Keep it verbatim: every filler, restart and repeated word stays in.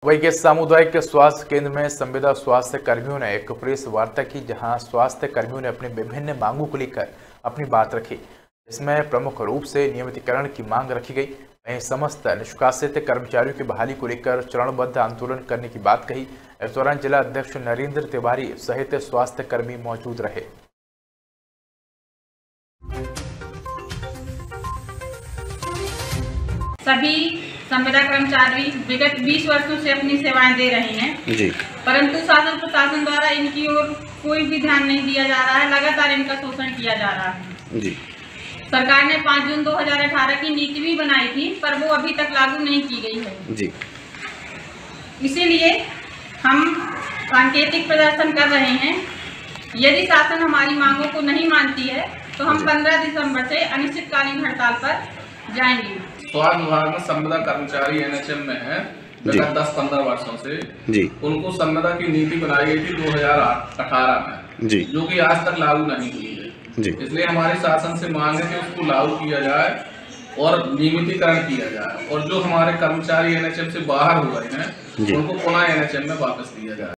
वही के सामुदायिक स्वास्थ्य केंद्र में संविदा स्वास्थ्य कर्मियों ने एक प्रेस वार्ता की, जहां स्वास्थ्य कर्मियों ने अपनी विभिन्न मांगों को लेकर अपनी बात रखी। इसमें प्रमुख रूप से नियमितीकरण की मांग रखी गई। वहीं समस्त निष्कासित कर्मचारियों की बहाली को लेकर चरणबद्ध आंदोलन करने की बात कही। इस दौरान जिला अध्यक्ष नरेंद्र तिवारी सहित स्वास्थ्य कर्मी मौजूद रहे। सभी संविदा कर्मचारी विगत बीस वर्षों से अपनी सेवाएं दे रहे हैं जी, परंतु शासन प्रशासन द्वारा इनकी ओर कोई भी ध्यान नहीं दिया जा रहा है। लगातार इनका शोषण किया जा रहा है जी। सरकार ने पाँच जून दो हज़ार अठारह की नीति भी बनाई थी, पर वो अभी तक लागू नहीं की गई है जी। इसीलिए हम सांकेतिक प्रदर्शन कर रहे हैं। यदि शासन हमारी मांगों को नहीं मानती है तो हम पंद्रह दिसंबर से अनिश्चितकालीन हड़ताल पर जाएंगे। स्वास्थ्य विभाग में संविदा कर्मचारी एन एच एम में है विगत दस पंद्रह वर्षों से जी। उनको संविदा की नीति बनाई गई थी दो हज़ार अठारह में जी, जो कि आज तक लागू नहीं हुई है जी। इसलिए हमारे शासन से मांग है कि उसको लागू किया जाए और नियमितीकरण किया जाए, और जो हमारे कर्मचारी एन एच एम से बाहर हो गए हैं उनको पुनः एन एच एम में वापस लिया जाए।